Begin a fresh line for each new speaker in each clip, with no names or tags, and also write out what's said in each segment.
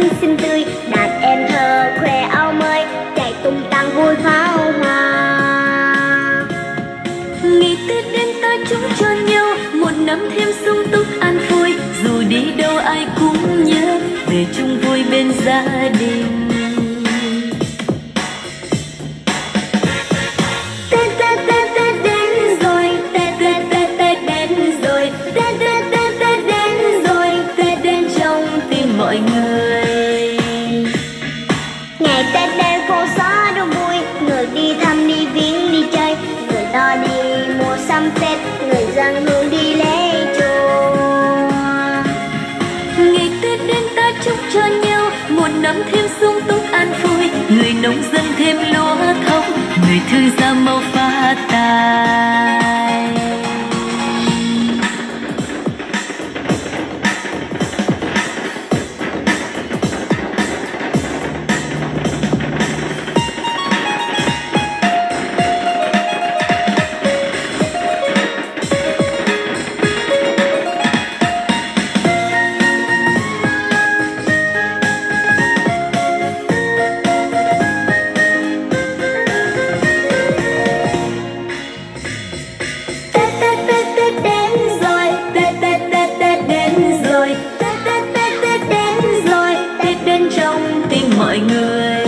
sáng xinh tươi, đàn em thơ khoe áo mới, chạy tung tăng vui pháo hoa.
Ngày Tết đến ta chúc cho nhau một năm thêm sung túc an vui, dù đi đâu ai cũng nhớ về chung vui bên gia đình. Mọi người
ngày Tết đến phố xá đông vui, người đi thăm đi viếng đi chơi, người lo đi mua sắm Tết, người dân hương đi lễ chùa.
ngày Tết đến ta chúc cho nhau một năm thêm sung túc an vui, người nông dân thêm lúa thông, người thương gia mau phát tài. Mọi người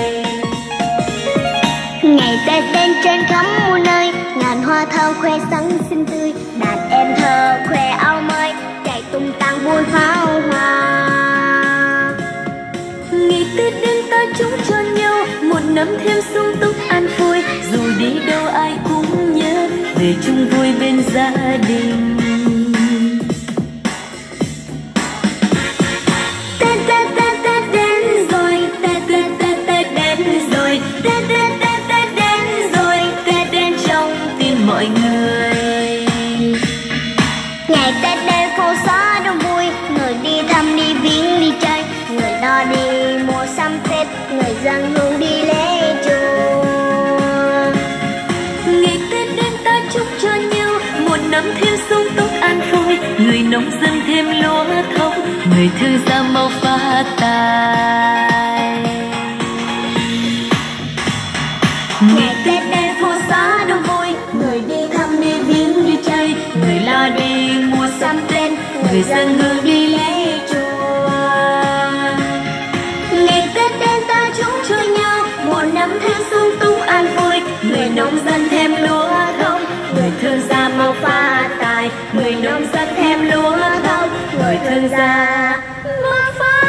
ngày Tết đến trên khắp muôn nơi, ngàn hoa thơm khoe sáng xinh tươi, đàn em thơ khoe áo mới, chạy tung tăng vui pháo hoa.
ngày Tết đến ta chúc cho nhau một năm thêm sung túc an vui, dù đi đâu ai cũng nhớ về chung vui bên gia đình. Mọi người
ngày Tết đến phố xá đông vui, người đi thăm đi viếng đi chơi, người lo đi mua sắm Tết, người dân hương đi lễ chùa.
ngày Tết đến ta chúc cho nhau một năm thêm sung túc an vui, người nông dân thêm lúa thông, người thương gia mau phát tài.
Ngày Tết đến phố xá đông vui, người đi thăm đi viếng đi chơi,
người lo đi mua sắm Tết, người dân hương đi lễ chùa.
ngày Tết đến ta chúc cho nhau một năm thêm sung túc an vui,
người nông dân thêm lúa thông, người thương gia mau phát tài, người nông dân thêm lúa thông, người thương gia mau phát